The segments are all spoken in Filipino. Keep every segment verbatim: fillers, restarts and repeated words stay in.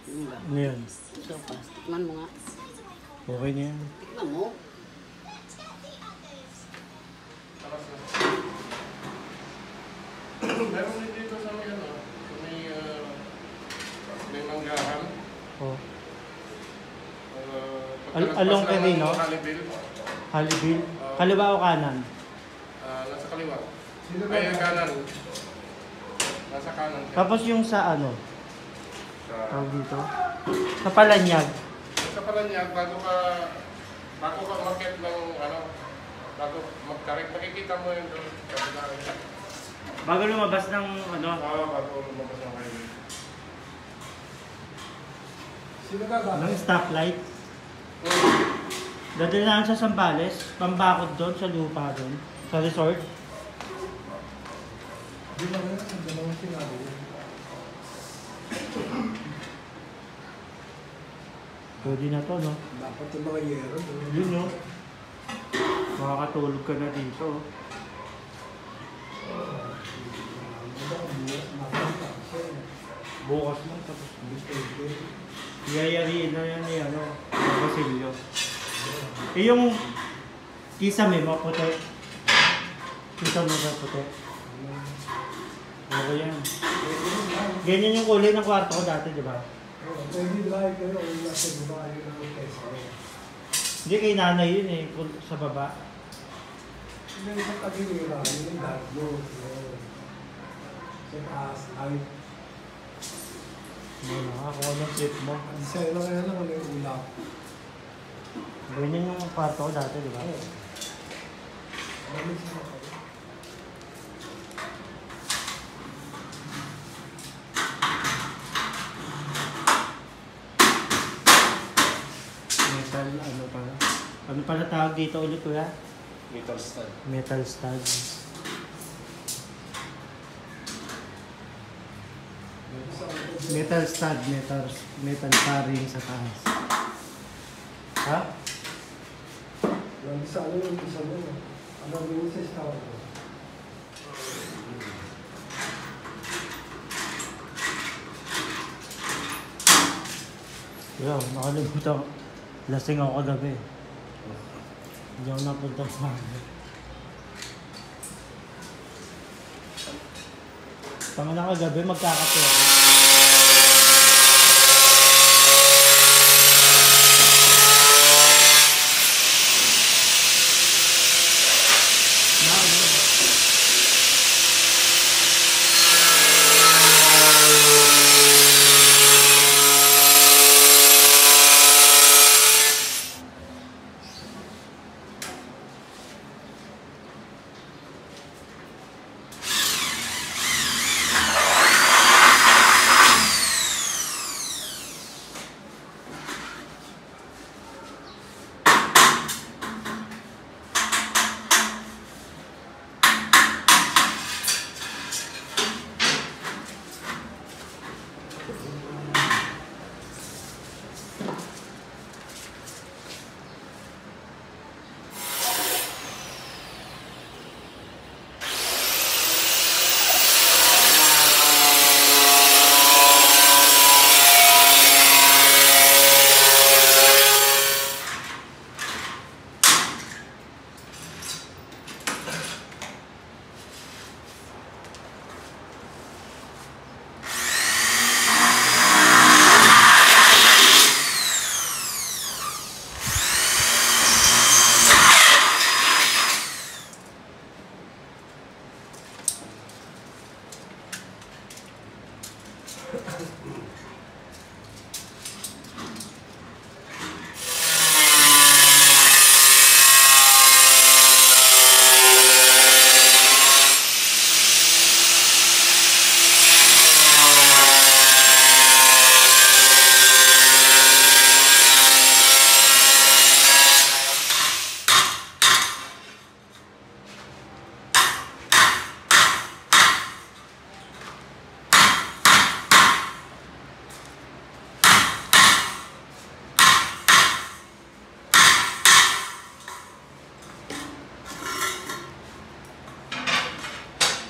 Yung ba? Ano yan? Sopas. Tikman mo nga. Okay na yan. Tikman mo. Meron din dito sa may ano, sa may, uh, may manggahan. Oh. Uh, Al along kay Rino? Halibil. Halibil? Kaliwa o kanan? Uh, nasa kaliwa. Ay, kanan. Nasa kanan. Tapos yung sa ano? Sa, Tawag dito? Sa Palanyag. sa Palanyag, bago ka, bago ka umakyat ng ano, bago magkarik, makikita mo yun doon. Bago lumabas ng ano? Oo, bago lumabas ng highway. Ng stoplight. Dadalhan sa Sambales, pambakod doon, sa lupa doon, sa resort. Di ba nga, ang dalawang sinabi yun. Pwede na to, no? Dapat yung mga yero. Yun, no? Makakatulog ka na dito. Bukas lang, tapos iyayariin na yan ni ano, sa Basilio. Eh yung kisame mo, puti. Kita mo sa puti. Okay yan. Ganyan yung kulay ng kwarto ko dati, di ba? Pwede drive kayo kung nasa baba yun ang tesa. Hindi, kay nanay yun eh, sa baba. Hindi yung tagilira, yun yung dark blue. Sa taas, ay. Ano na, kung anong trip mo. Ang sa'yo lang kaya lang wala yung ulap. Ganyan yung kwarto ko dati, di ba? Malis mo kayo. Metal, ano pala? Ano pala tawag dito ulit, kuya? Metal stud. Metal stud. Metal stud, metal, metal paring sa taas. Ha? Yung isa ano yung isa mo. Ano yung isa sa tawag ko? Yo, nakalimutan. Lasing ako kagabi. Hindi ako napunta sa amin. Tama na kagabi, magkakape ako.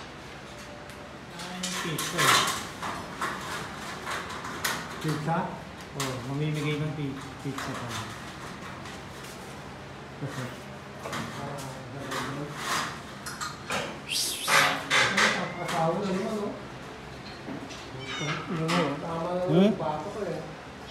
Pizza? Oh, mamimigay ng pi- pizza pa. Kasi, Asawa na naman, no? yun mo. Tama na Hmm? yung bato ko eh.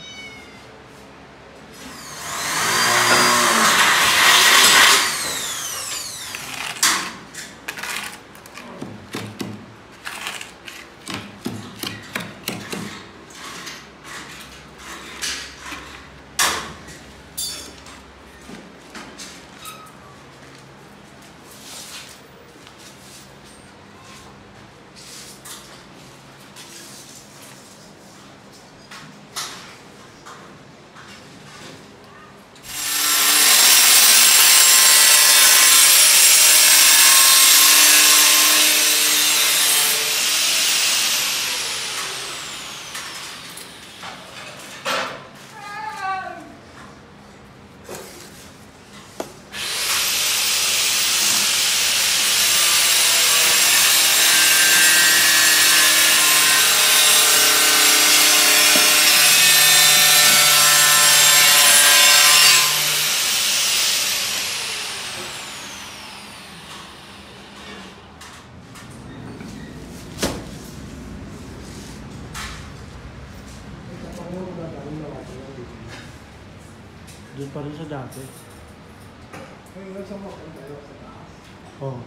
Doon pa rin sa dati. Ngayon, nasa mga kung tayo sa taas. Oh.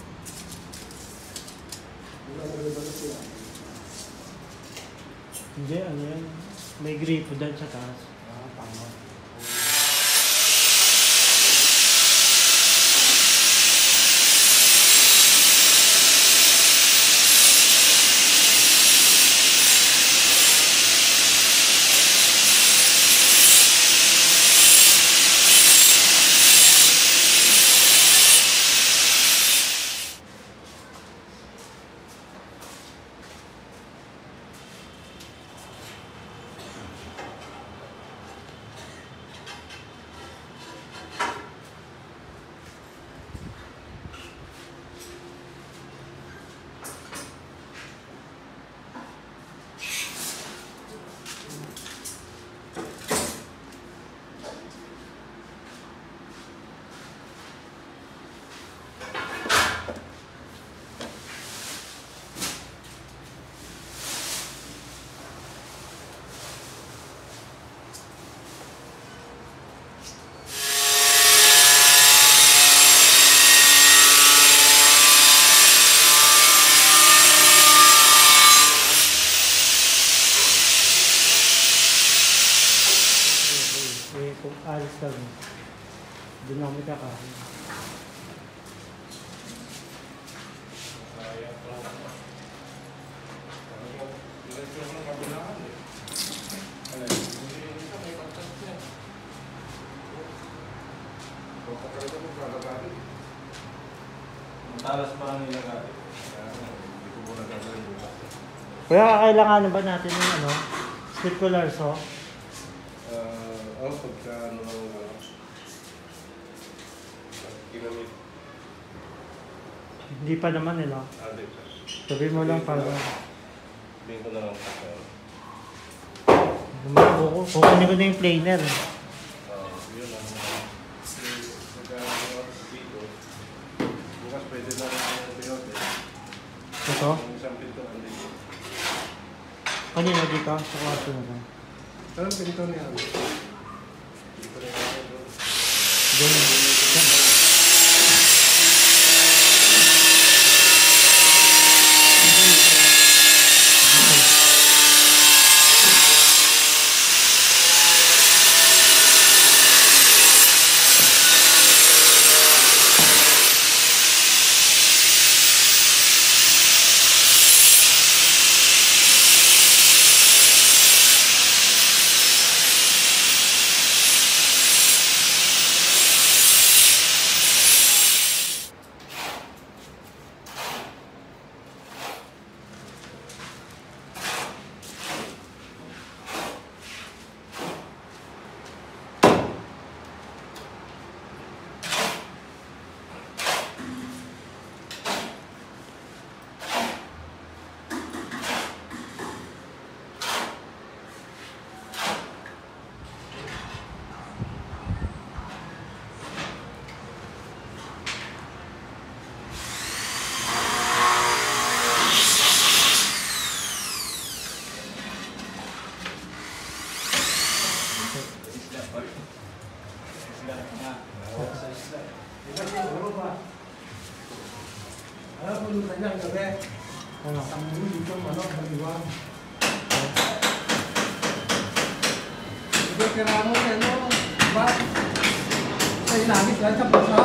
Wala na rin ba na sila? Hindi, ano yan. May gripo dyan sa taas. Ah, tama. Eh, kung alis kami, doon na kami kakain. Sayang pa naman. Talagang, diretso ko ng kabilaan eh. Ano yun? Hindi isa, may pagkat niya. Pagkakalitan mo, kalagalit. Talas pa ang nilagay. Kaya ano, hindi ko muna gagawin bukas. Kaya kakailanganan ba natin ng ano? Circular saw? Ah, oh, pagka ano lang, ano, ginamit. Hindi pa naman nila. Ah, dito. Sabi mo lang para Sabihin ko na lang sa akin. kukunin ko na yung planer. Ah, yun lang. Pagka ano dito, bukas pwede na rin ang pilote. Ito? Yung isang pintuan dito. Kanina dito? Sa kwarto na lang. Anong pinto niya? Dito rin ako doon. Doon. Kasi ano ba? Alam mo, luta niya ang gabi. Ano? Ang dito, ano, baliwag. Hindi, kira mo, ano, ba? Sa ilangit lang sa basa.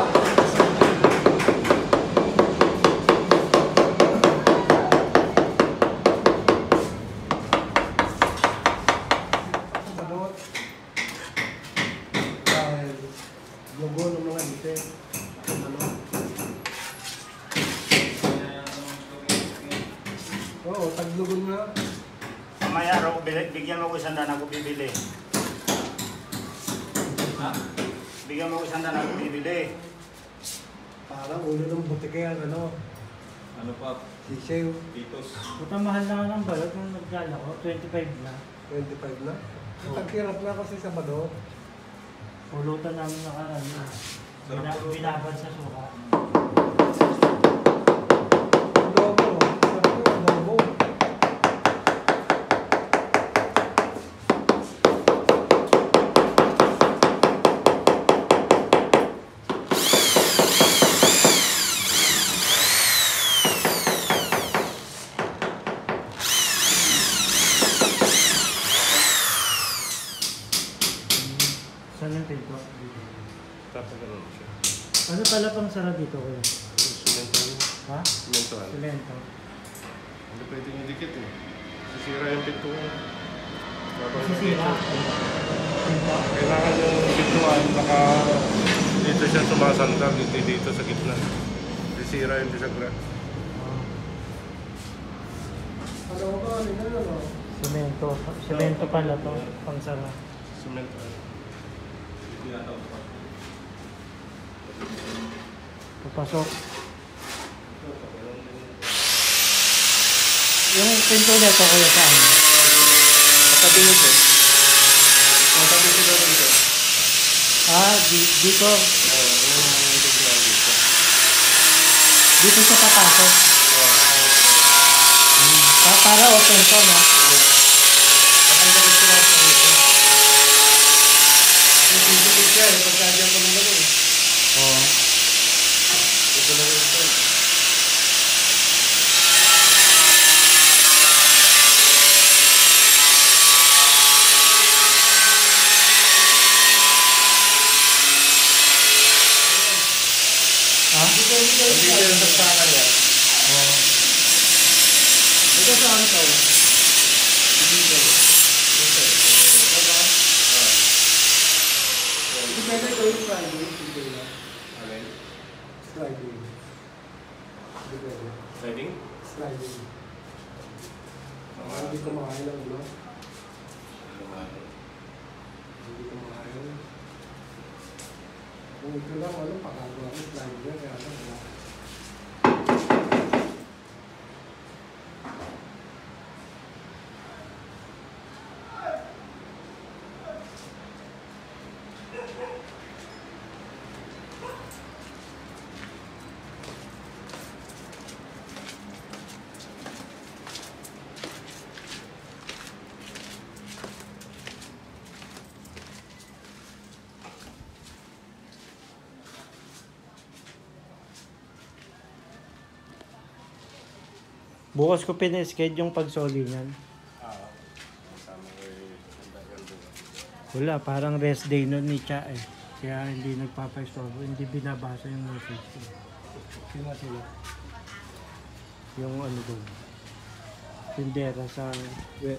Balot. Dahil, logo ng mga dite. Ano? Oo, taglugon nga. Mamaya raw, bili- bigyan mo ko isang daan ako bibili. Ha? Bigyan mo ko isang daan ako bibili. Parang ulo ng butike ang ano, Ano pa? sisiw, Titos. Puta mahal na nga ng balot nung nagdala ko, twenty-five na. twenty-five na. Tagkirap na kasi sa balot. Pulutan namin nakaraan. Bina, binabad sa suka. Adobo, sarap yung adobo. Saan yung pinto? Tapos ganun siya. Ano pala pang sara dito kuya? Simento. Ha? Simentoan. Semento. Hindi pwedeng idikit eh. Sisira yung pinto ko. Babang- Sisira. Pinto. Kailangan yung pintuan naka dito siya sumasandal, hindi dito sa gitna. Sisira yung bisagra. Ah, Ano ba, ano yun, ano? Semento. Semento pala to. Pang sara. Simentoan. Papasok. Yung pinto nito kuya saan? Katabi nito. Katabi sila nito. Ah, di, dito. Oo, yung bigla dito. Dito siya papasok. Hmm. Pa- para open to, no? Patanggalin sila sa dito. Yung pinto siya, eh, pagkadyan pa naman eh. Oo. Ito na rin ito. Ha? Dito, dito, Hindi dito. yung saksakan niya. Oo. Dito sa ano to? Dito. Hindi pwede ito yung sliding. Dito lang. Alin? Sliding. Hindi pwede. Sliding? Sliding. Hindi ko makain lang, no? Hindi ko makain. Kung ito lang, ano, pakagawa ko sliding niya, kaya lang, wala. Bukas ko pina-sked yung pagsoli niyan. Oo. Kasama ko yung handa yan bukas. Wala, parang rest day nun ni Cha eh. Kaya hindi nagpapa-istorbo, hindi binabasa yung message ko. Sila, sila. Yung ano doon. Tindera sa wet.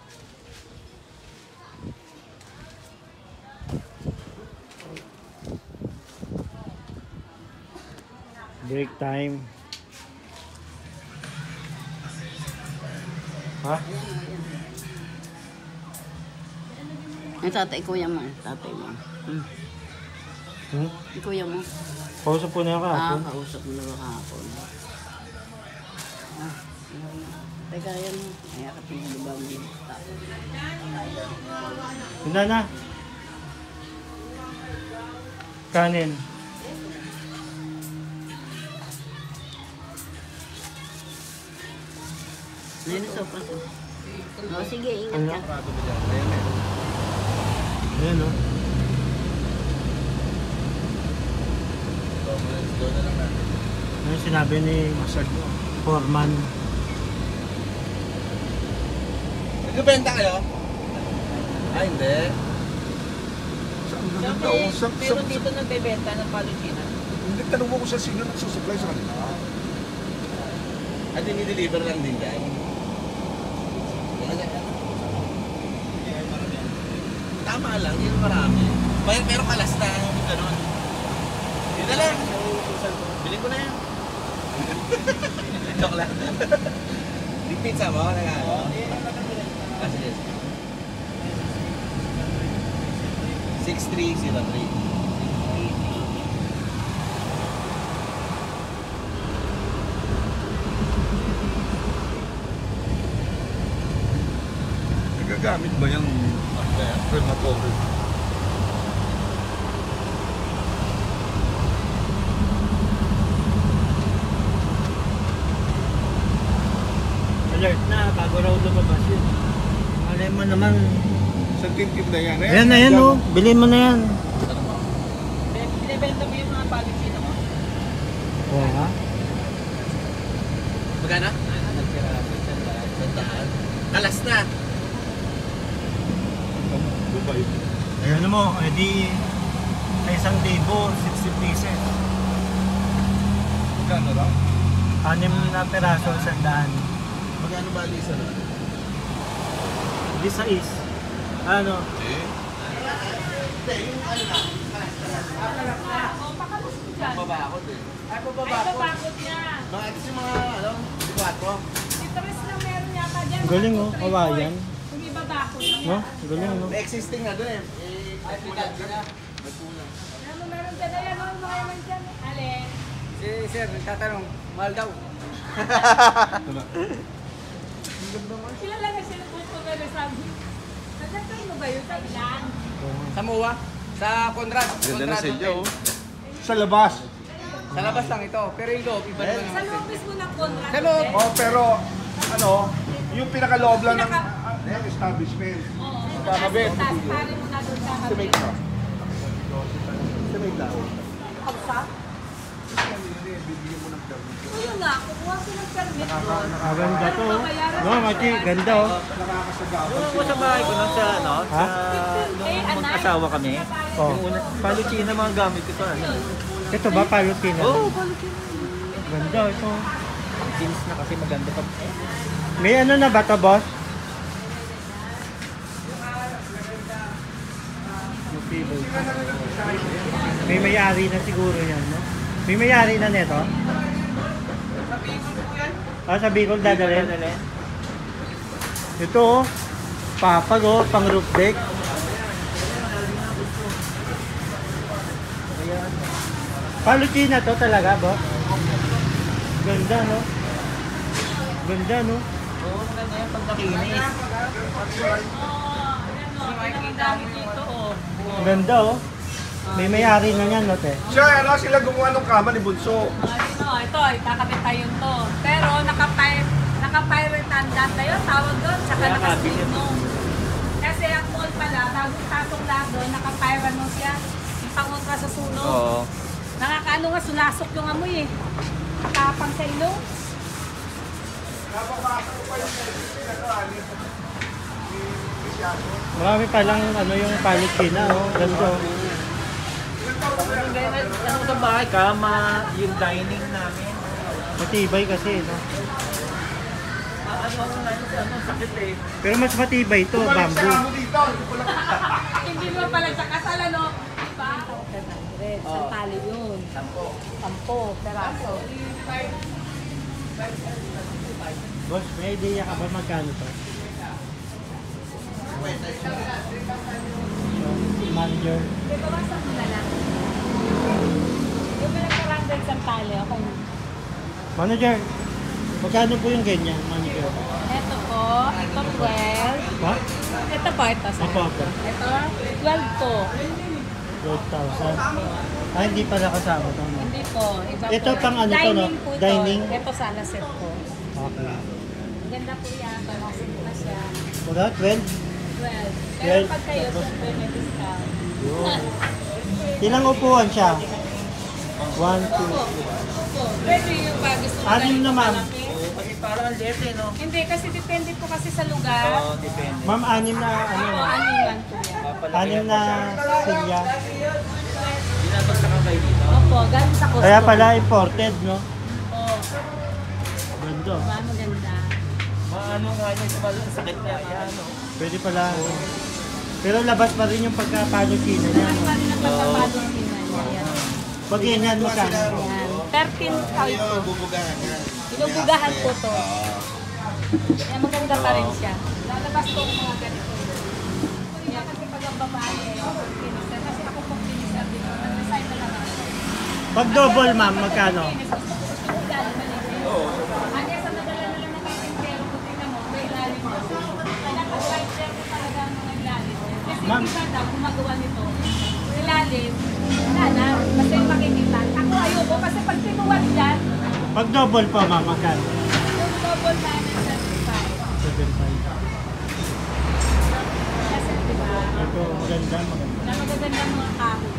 Break time. Ha? Ang tatay, kuya mo. Tatay mo. Hmm. Hmm? Yung kuya mo. Kausap po niya Ah, kahapon. kausap mo na kahapon. Ah, ano. Teka yan. Ay, akating ba mo yung tapos. Handa na. Kanin. Ayun, sopas. O, sige, ingat Ano? ka. Prado ba dyan? Ayan eh. Ayan o. Ito. Doon na lang natin. Ano yung sinabi ni Foreman? Nagbebenta kayo? Ah, hindi. Siyempre, Sa- sa- meron sa- dito nagbebenta ng paluchina. Hindi, tanong mo kung sa sino nagsusupply sa kanila. At dinideliver lang din yan. Tama lang, yun marami. Pero, pero kalas na yung ganun. Yun na lang. Bilhin ko na yan. Joke lang. Di pizza mo? Nagano? Ah, sige. six three zero three. Nagagamit ba yung ano ba yan? Crematory? Alert na, bago raw lumabas yun. Malay mo naman. Sa tintin na yan. Ayan na yan oh, bilhin mo na yan. Binibenta mo yung mga paluchina mo? Oo nga. Magana? Sandaan. Kalas na. Dubai. Ayan mo, edi sa isang libo, sixty pieces. Magkano lang? Anim na peraso, sandaan. Magano ba Lisa na? Di sa is. Ano? Eh? Babakot eh. Ay, babakot niya. Mga ito yung mga, ano, kwatro. Citrus lang meron yata dyan. Galing oh, kawayan. Kung iba bakod lang. No? Galing no? May existing na doon eh. Eh, ay, kulang na. May kulang. Ano meron ka na yan? Ano mga yaman dyan? Alin? Si sir, nagtatanong, mahal daw. Sila lang ang sinubot ko pero sabi. Nagtatay mo ba yun sa ilan? Sa M U A, sa Conrad. Ganda na Conrad sa inyo, Hotel. oh. Sa labas. Sa labas lang ito, pero yung loob, iba naman Sa ang loob mismo ng contract. Sa loob. Oh, pero ano, yung pinakaloob lang ng, Pinaka- ah, ng establishment. Oo. Kakabit. Tapos pare mo na doon sa Estimate na. Estimate na. Pagsa? Bibigyan mo ng permit. Ayun nga, kukuha ko ng permit doon. Ah, ganda to oh. No, Mati, ganda oh. Nakakasagawan Yung ako sa bahay ko nung sa ano, Ha? sa Eh, nung anak. mag-asawa kami. Oh. Yung una, paluchina mga gamit ko to. Ano? Ito ba, palutina? Oo, oh, paluchina. Ganda ito. Jeans na kasi maganda pa. May ano na ba to, boss? May may-ari na siguro yan, no? May may-ari na neto? Ah, sa Bicol dadalhin? Ito oh, papag oh, pang roof deck. Paluchina to talaga, boss? Ganda, no? Ganda, no? Oo, maganda yan pag nakinis. Makikita mo dito, oh. Ganda, oh. May may-ari na yan, no, te? Siya, ano, sila gumawa ng kama ni Bunso. Ito, ito, itakabit tayo to. Pero nakapay, nakapirate andant tayo, tawag doon, saka nakasinong. Kasi ang mall pala, bagong tasok lang doon, nakapirate mo siya. Yung pangontra sa sunog. Oo. Nakakaano nga, sulasok yung amoy eh. Tapang sa ilong. Marami palang ano yung paluchina, oh. Ganda, oh. Yung ganyan, ano sa bahay, kama, yung dining namin. Matibay kasi, no? Ah, Ano, ano, ano, sakit eh. Pero mas matibay ito, bamboo. Hindi mo pala sa kasal, ano? Diba? seven hundred. Sa tali yun. Sampo. Sampo. Peraso. Boss, may idea ka ba magkano to? Manager. Di ba basta mo na lang? Yung pinagkarandal sa tali, ako. Manager, magkano po yung ganyan, manager? Ito po, ito twelve. Ha? Ito po, ito sa. Opo, opo. Ito, twelve po. twelve thousand. Ah, hindi pala kasama to, no? Hindi po. Iba Ito po. pang ano to, no? Dining po to. Dining? Ito sana set po. Okay. Ganda po yan. Pamasin na siya. Wala, twelve? twelve. Pero twelve. pag kayo, syempre may discount. Yun. Ilang upuan siya? One, two, Opo. three. Opo. Pwede yung pa gusto mo Anim ganito na, ma'am. kalaki. Oo, kasi parang ang lete, no? Hindi, kasi depende po kasi sa lugar. Oo, depende. Ma'am, anim na ano? Oo, ano yan po yan. Papalaki Anim ang na masyado. silya. Binabagsakan kayo dito. Opo, galing sa Costco. Kaya pala imported, no? Oo. Ganda. Diba, maganda. Maano nga niya sa balon, sakit niya. Yan, no? Pwede pala. ano. Pero labas pa rin yung pagkapalutino niya. Mas no? pa rin ang pagpapalo niya. Yan. Pag ganyan, magkano? Yan. thirteen tayo po. Bubugahan yan. Binubugahan po to. Kaya maganda pa rin siya. Lalabas ko ang mga ganito. Kaya kasi pag ang babae, ako finisher. Kasi ako pong finisher din. Nag-design na lang ako. Pag double, ma'am, magkano? Oo. Hanya sa nadala na lang ng kaitintero ko, tingnan mo, may ilalim mo. Kaya pag fighter ko talaga ang mga ilalim. Kasi Ma'am. isa daw, gumagawa nito, ilalim, wala na. Kasi makikita. Ako ayoko, kasi pag pinuwal yan, Pag double pa, ma'am, magkano? yung double na ng seventy-five. seven five. Kasi diba, Ito, maganda, maganda. na magaganda mga kahoy.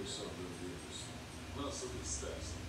deixando Deus. Nossa tristeza.